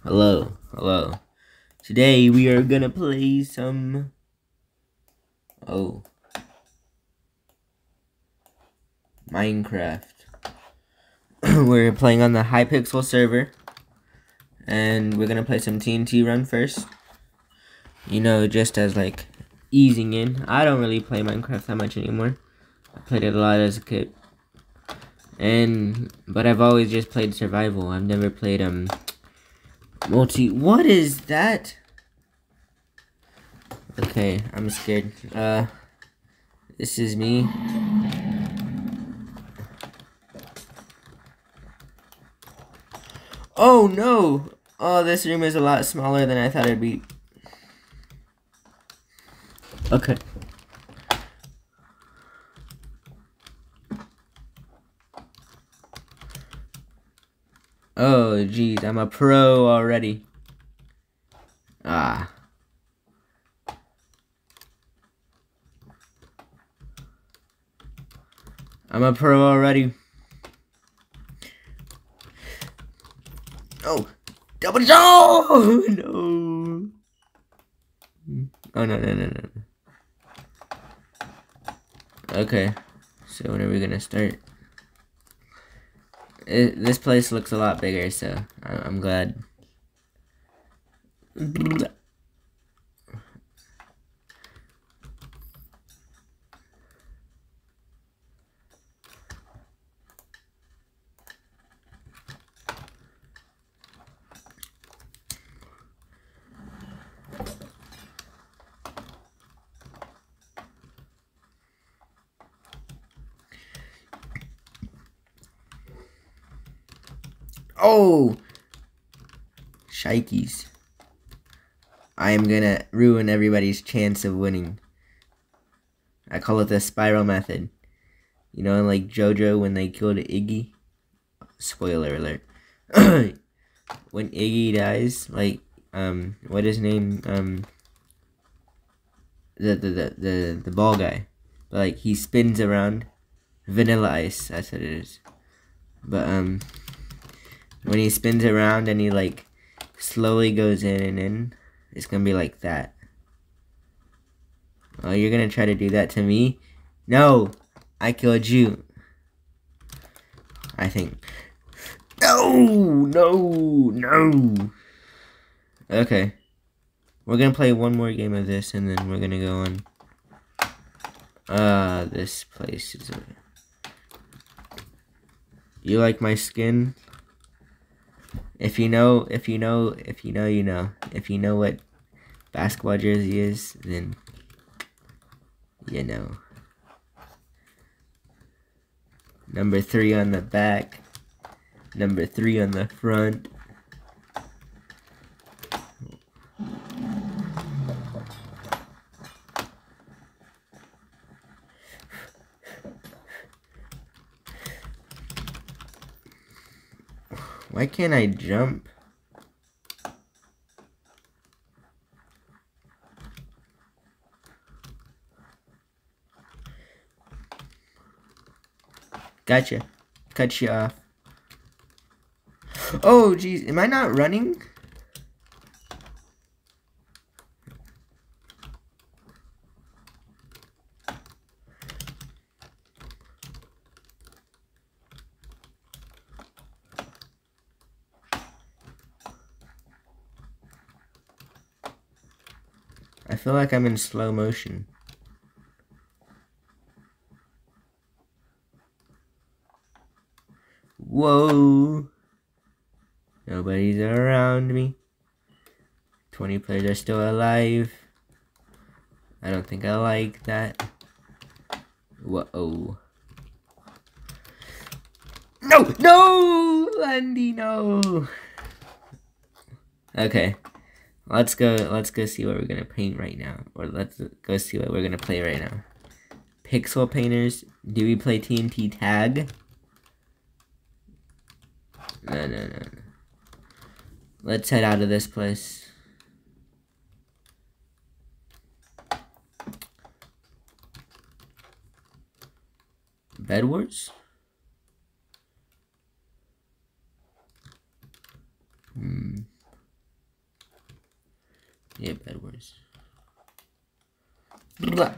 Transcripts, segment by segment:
Hello, hello. Today we are gonna play some. Oh, Minecraft. We're playing on the Hypixel server, and we're gonna play some TNT Run first. You know, just as like easing in. I don't really play Minecraft that much anymore. I played it a lot as a kid, but I've always just played survival. I've never played multi. What is that? Okay, I'm scared. This is me. Oh no! Oh, this room is a lot smaller than I thought it'd be. Okay. Oh, geez, I'm a pro already. Ah. I'm a pro already. Oh! Double jump! Oh, no! Oh, no. Okay. So when are we gonna start? This place looks a lot bigger, so I'm glad. Oh! Shikes. I am gonna ruin everybody's chance of winning. I call it the spiral method. You know, like JoJo when they killed Iggy? Spoiler alert. When Iggy dies, like, what is his name? The ball guy. Like, he spins around. Vanilla Ice, that's what it is. But, when he spins around and he, like, slowly goes in and in, it's gonna be like that. Oh, you're gonna try to do that to me? No! I killed you. I think. No! Okay. We're gonna play one more game of this and then we're gonna go on. This place is You like my skin? If you know, you know. If you know what basketball jersey is, then you know. Number 3 on the back. Number 3 on the front. Why can't I jump? Gotcha. Cut you off. Oh, geez. Am I not running? I feel like I'm in slow motion. Whoa. Nobody's around me. 20 players are still alive. I don't think I like that. Whoa. No, Landy, no. Okay. Let's go see what we're gonna paint right now. Or let's go see what we're gonna play right now. Pixel painters. Do we play TNT tag? No. Let's head out of this place. Bed Wars? Yeah, Bed Wars. Blah.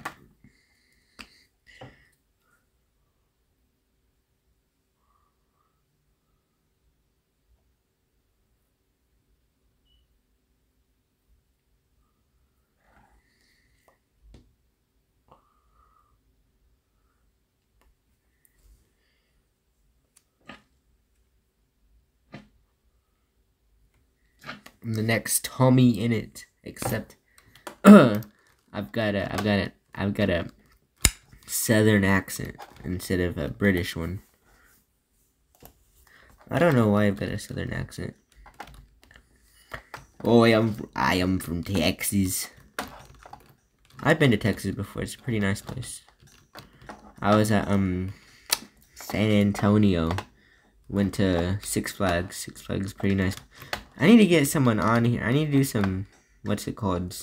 I'm the next Tommy in it, except I've got a Southern accent instead of a British one. I don't know why I've got a Southern accent. Oh, I am from Texas. I've been to Texas before. It's a pretty nice place. I was at San Antonio. Went to Six Flags. Six Flags is pretty nice. I need to get someone on here. I need to do some, what's it called?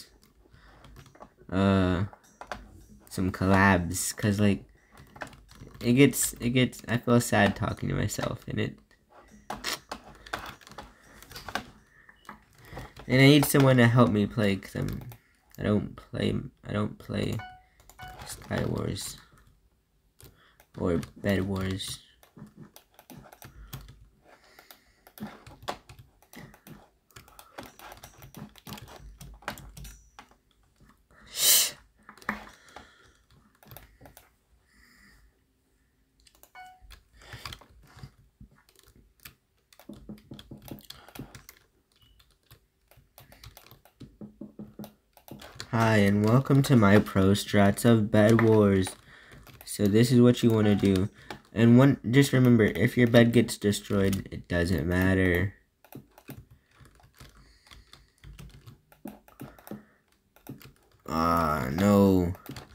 Some collabs, cause like it gets. I feel sad talking to myself, and I need someone to help me play, cause I don't play Sky Wars or Bed Wars. Hi, and welcome to my pro strats of Bed Wars. So this is what you want to do. And just remember, if your bed gets destroyed, it doesn't matter. Ah, no.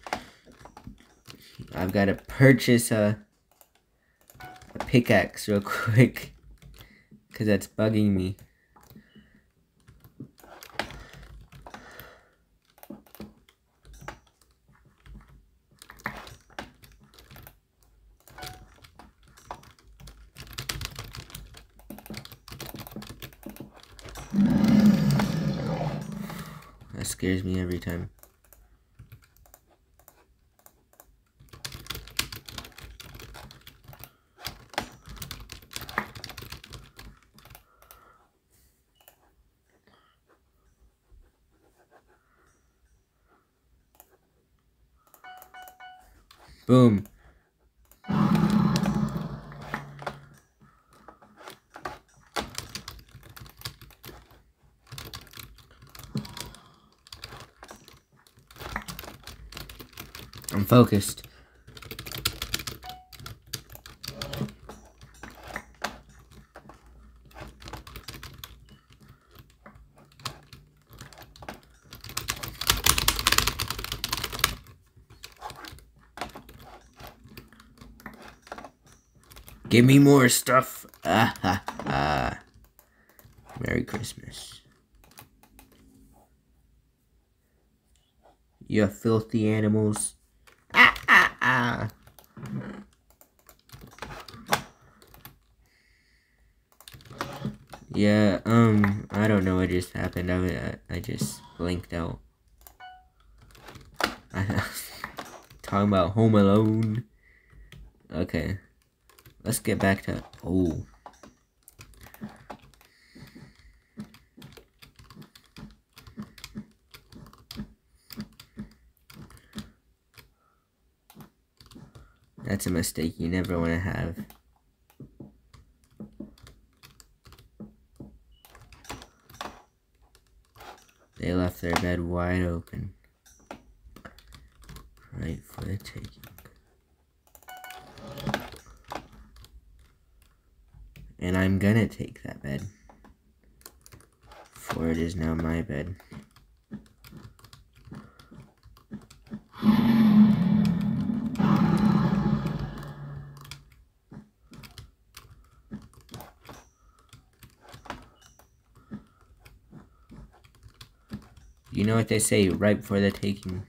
I've got to purchase a pickaxe real quick, because that's bugging me. That scares me every time. Boom. I'm focused. Give me more stuff. Ah ha ha. Merry Christmas. You filthy animals. Ah ah ah. Yeah, I don't know what just happened. I just blinked out. Talking about Home Alone. Okay. Let's get back to... Oh. That's a mistake you never want to have. They left their bed wide open. Right for the taking. And I'm gonna take that bed. For it is now my bed. You know what they say, right for the taking.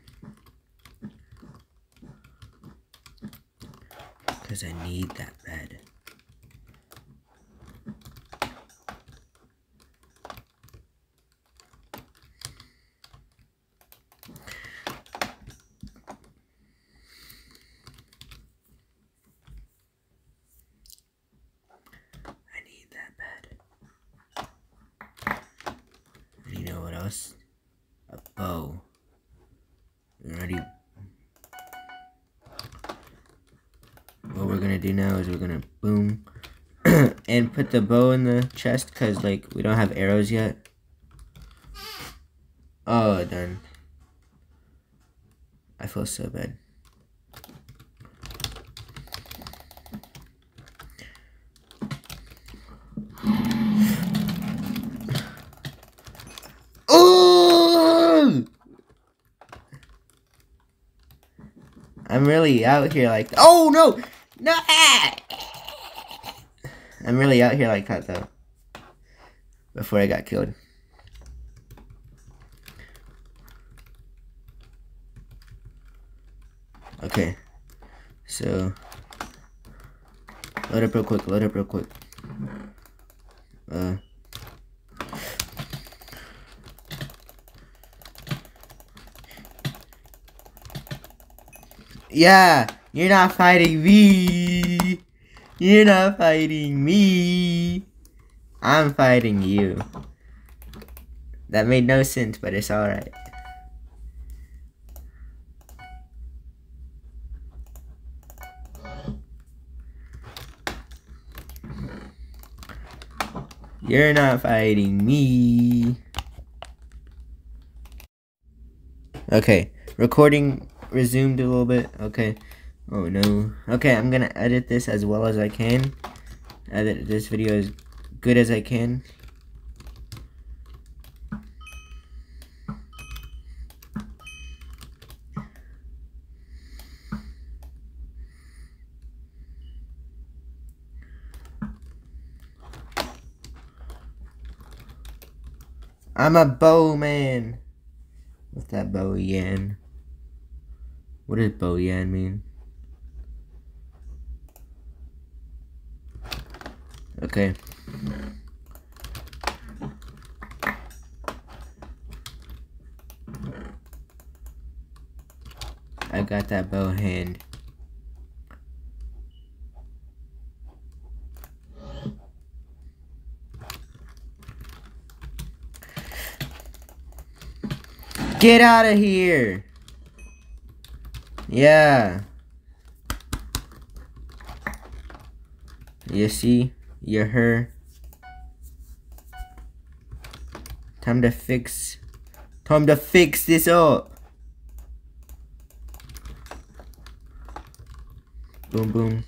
Because I need that bed. lost a bow. Ready? What we're gonna do now is we're gonna boom and put the bow in the chest because like we don't have arrows yet. Oh darn. I feel so bad. Oh! I'm really out here like, oh no! No! I'm really out here like that though. Before I got killed. Okay. So load up real quick, load up real quick. Yeah, you're not fighting me. You're not fighting me. I'm fighting you. That made no sense, but it's alright. You're not fighting me. Okay, recording resumed a little bit. Okay. Oh no. Okay, I'm gonna edit this as well as I can. Edit this video as good as I can. I'm a bowman. What's that bow-yan? What does bow-yan mean? Okay. I got that bow hand. Get out of here! Yeah. You see? You're her. Time to fix this up. Boom, boom.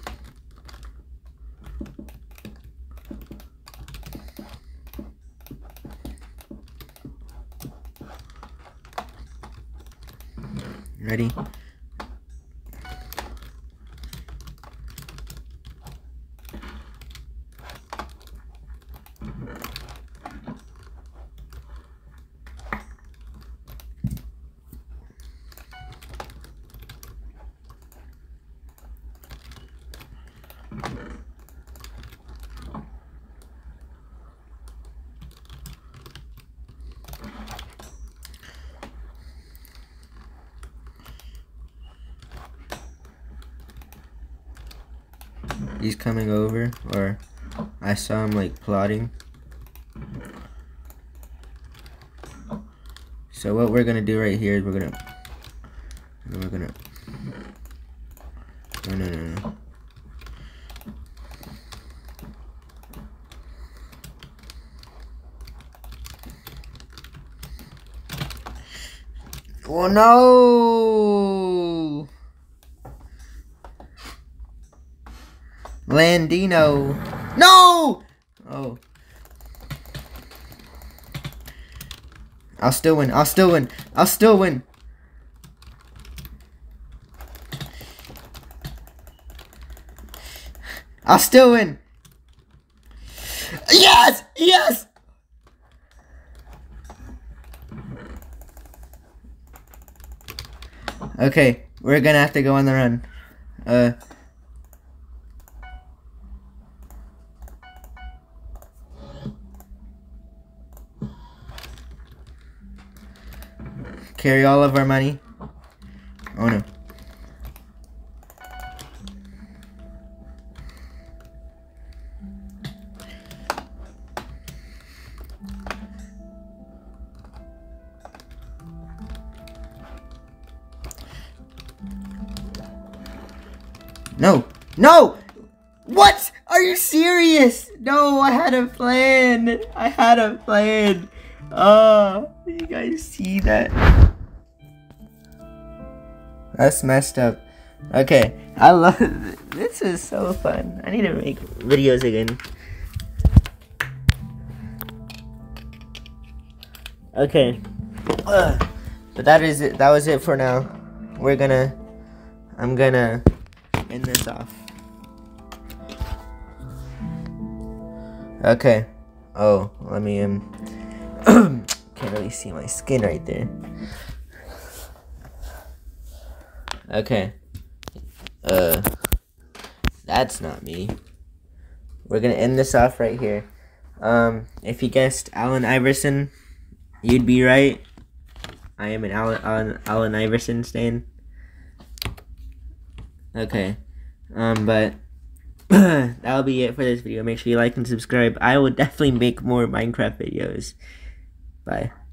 Ready? He's coming over, or I saw him like plotting. So what we're gonna do right here is we're gonna no. Oh no! Landino. No! Oh. I'll still win. I'll still win. I'll still win. I'll still win. Yes! Yes! Okay, we're gonna have to go on the run. Carry all of our money. Oh no. No! No! What? Are you serious? No, I had a plan. I had a plan. You guys see that? That's messed up. Okay, I love this. Is so fun. I need to make videos again. Okay, but that is it. That was it for now. I'm gonna end this off. Okay. Oh, let me can't really see my skin right there. Okay. That's not me. We're gonna end this off right here. If you guessed Allen Iverson, you'd be right. I am an Allen Iverson stan. Okay. But that'll be it for this video. Make sure you like and subscribe. I will definitely make more Minecraft videos. Bye.